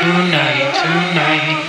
tonight.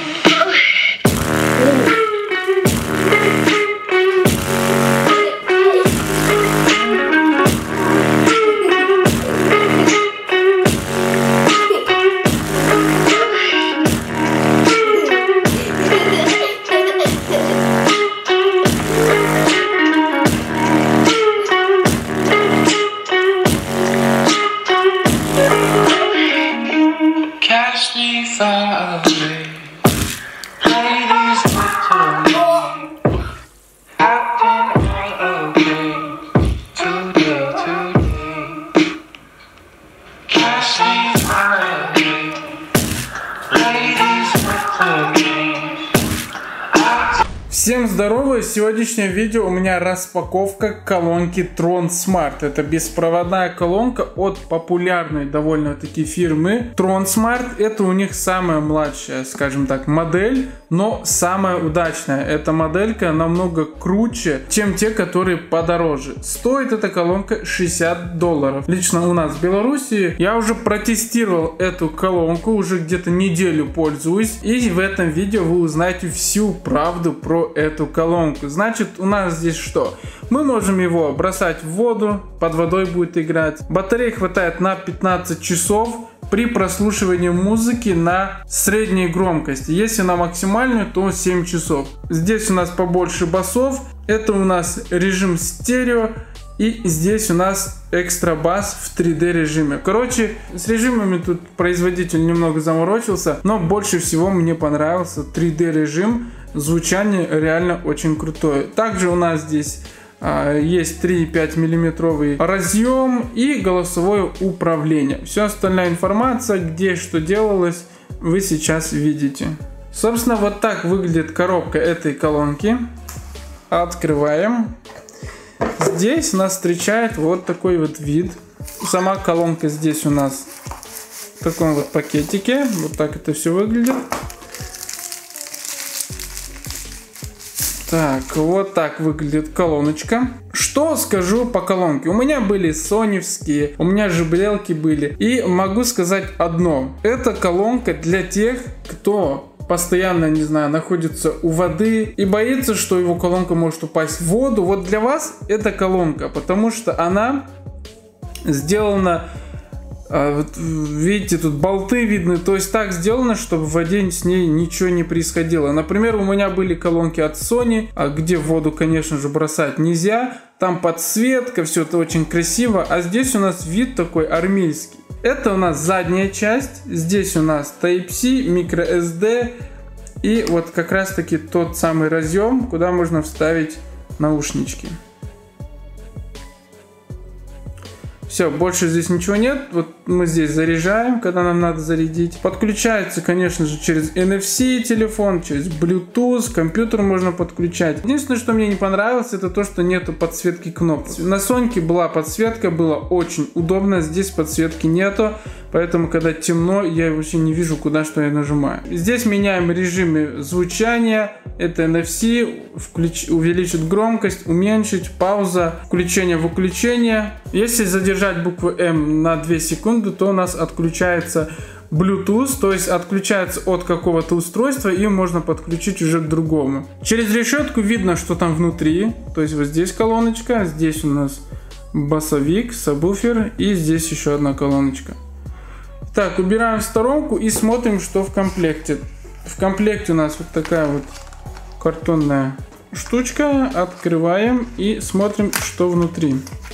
Cast me far away. Ladies with me. Acting all okay. Today. Cast me far away. Ladies with me. Всем здорово! В сегодняшнем видео у меня распаковка колонки Tron Smart. Это беспроводная колонка от популярной довольно-таки фирмы Tron Smart. Это у них самая младшая, скажем так, модель, но самая удачная. Эта моделька намного круче, чем те, которые подороже. Стоит эта колонка $60. Лично у нас в Беларуси я уже протестировал эту колонку, уже где-то неделю пользуюсь. И в этом видео вы узнаете всю правду про эту колонку. Значит, у нас здесь что? Мы можем его бросать в воду, под водой будет играть. Батареи хватает на 15 часов при прослушивании музыки на средней громкости. Если на максимальную, то 7 часов. Здесь у нас побольше басов. Это у нас режим стерео. И здесь у нас экстра бас в 3D режиме. Короче, с режимами тут производитель немного заморочился, но больше всего мне понравился 3D режим. Звучание реально очень крутое. Также у нас здесь есть 3,5 миллиметровый разъем и голосовое управление. Вся остальная информация, где что делалось, вы сейчас видите. Собственно, вот так выглядит коробка этой колонки. Открываем. Здесь нас встречает вот такой вот вид. Сама колонка здесь у нас в таком вот пакетике. Вот так это все выглядит. Так, вот так выглядит колоночка. Что скажу по колонке? У меня были соневские, у меня жбрелки были. И могу сказать одно. Эта колонка для тех, кто постоянно, не знаю, находится у воды и боится, что его колонка может упасть в воду. Вот для вас эта колонка, потому что она сделана, вот, видите, тут болты видны, то есть так сделано, чтобы в воде с ней ничего не происходило. Например, у меня были колонки от Sony, где в воду, конечно же, бросать нельзя. Там подсветка, все это очень красиво, а здесь у нас вид такой армейский. Это у нас задняя часть, здесь у нас Type-C, microSD и вот как раз таки тот самый разъем, куда можно вставить наушнички. Все, больше здесь ничего нет. Вот мы здесь заряжаем, когда нам надо зарядить. Подключается, конечно же, через NFC телефон, через Bluetooth, компьютер можно подключать. Единственное, что мне не понравилось, это то, что нету подсветки кнопок. На Соньке была подсветка, было очень удобно. Здесь подсветки нету, поэтому, когда темно, я вообще не вижу, куда что я нажимаю. Здесь меняем режимы звучания. Это NFC, увеличить громкость, уменьшить, пауза, включение-выключение. Если задержать букву М на 2 секунды, то у нас отключается Bluetooth, то есть отключается от какого-то устройства и можно подключить уже к другому. Через решетку видно, что там внутри, то есть вот здесь колоночка, здесь у нас басовик, сабвуфер и здесь еще одна колоночка. Так, убираем в сторонку и смотрим, что в комплекте. В комплекте у нас вот такая вот картонная штучка. Открываем и смотрим, что внутри.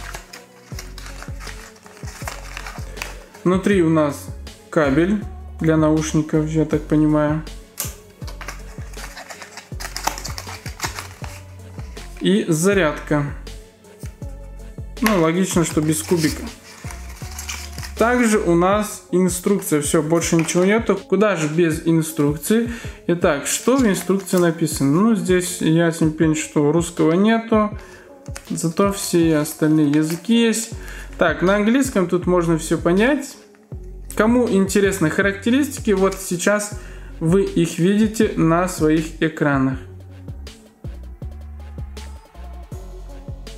Внутри у нас кабель для наушников, я так понимаю. И зарядка. Ну, логично, что без кубика. Также у нас инструкция. Все, больше ничего нету. Куда же без инструкции? Итак, что в инструкции написано? Ну, здесь ясен пень, что русского нету. Зато все остальные языки есть. Так, на английском тут можно все понять. Кому интересны характеристики, вот сейчас вы их видите на своих экранах.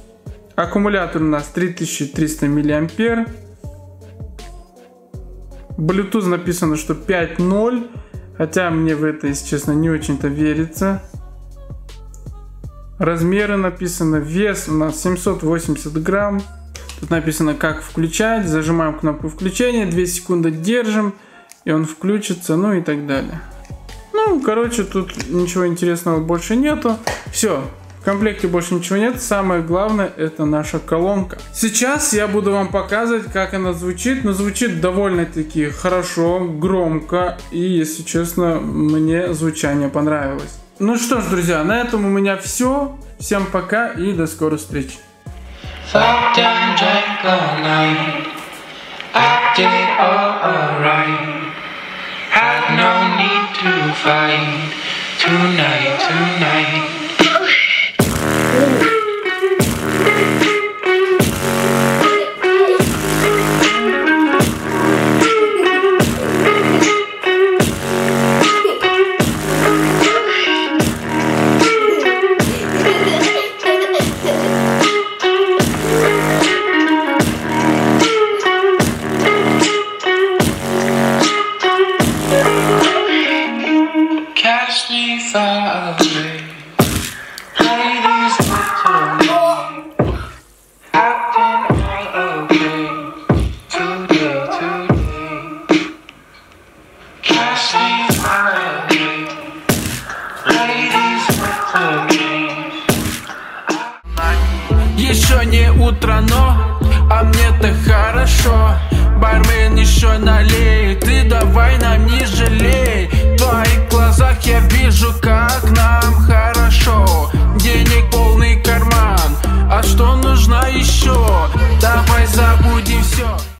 Аккумулятор у нас 3300 мА. Bluetooth написано, что 5.0. Хотя мне в это, если честно, не очень-то верится. Размеры написано. Вес у нас 780 грамм. Тут написано, как включать. Зажимаем кнопку включения. 2 секунды держим. И он включится. Ну и так далее. Ну, короче, тут ничего интересного больше нету. Все. В комплекте больше ничего нет. Самое главное, это наша колонка. Сейчас я буду вам показывать, как она звучит. Но звучит довольно-таки хорошо, громко. И, если честно, мне звучание понравилось. Ну что ж, друзья, на этом у меня все. Всем пока и до скорых встреч. Fucked and drank all night, acted all alright. Had no need to fight tonight. Cast me far away. Play these little acting all okay. Today. Cast me far away. Play these little games. Еще не утро, но а мне-то хорошо. Бармен еще налей, ты давай нам не жалей. В твоих глазах я вижу, как нам хорошо. Денег полный карман, а что нужно еще? Давай забудем все.